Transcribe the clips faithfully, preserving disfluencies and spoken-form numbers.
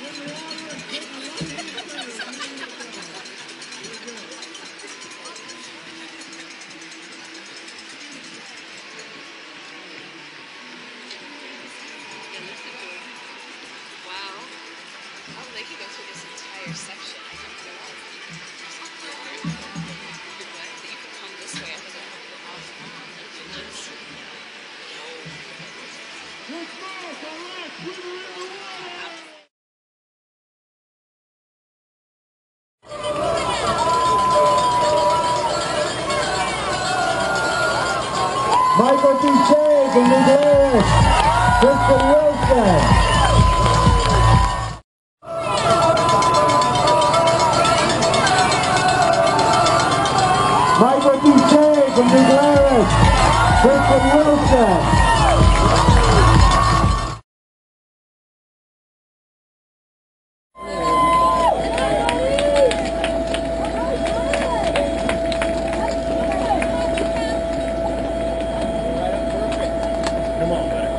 They could go through this entire section. I think they're all you could come this way. I think I have to go off Michael Duche from New Glarus, Kristen Wilson. Michael Duche from New Glarus, Kristen Wilson. Come on, buddy.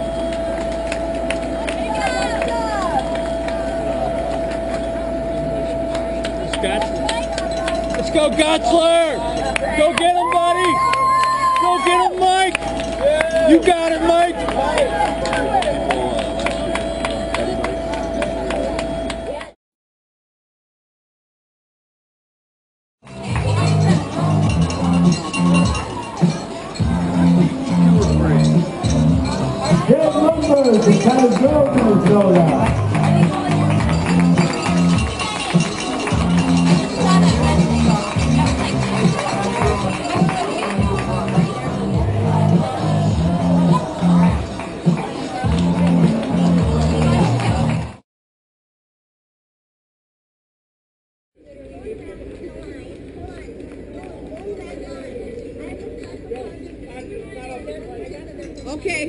Let's go, Gotzler! Go get him, buddy! Go get him, Mike! You got it, Mike! Get numbers and kind of girls in the soda. Okay.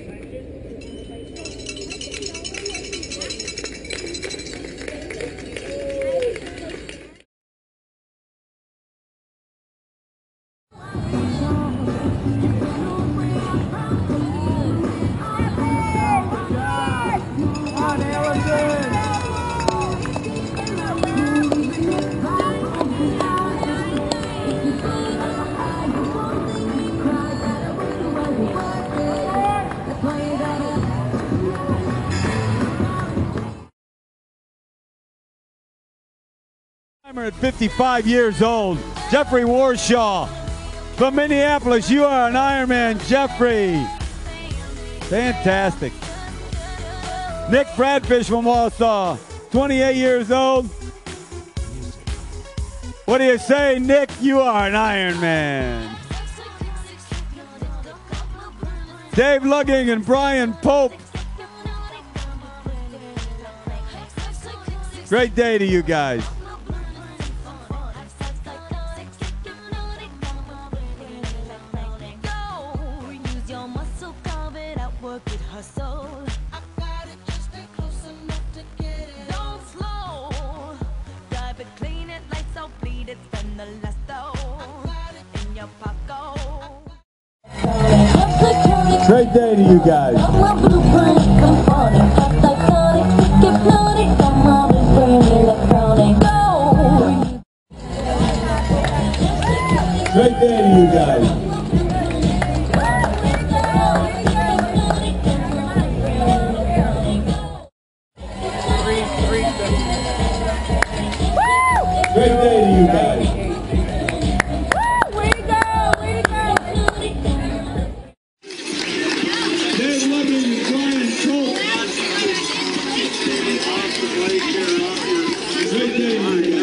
At fifty-five years old, Jeffrey Warshaw from Minneapolis. You are an Ironman, Jeffrey. Fantastic. Nick Bradfish from Wausau, twenty-eight years old. What do you say, Nick? You are an Ironman. Dave Lugging and Brian Pope. Great day to you guys. Great day to you guys. Great day to you guys. Great day to you guys. Dave Lugging and Brian Pope. Great day to you guys.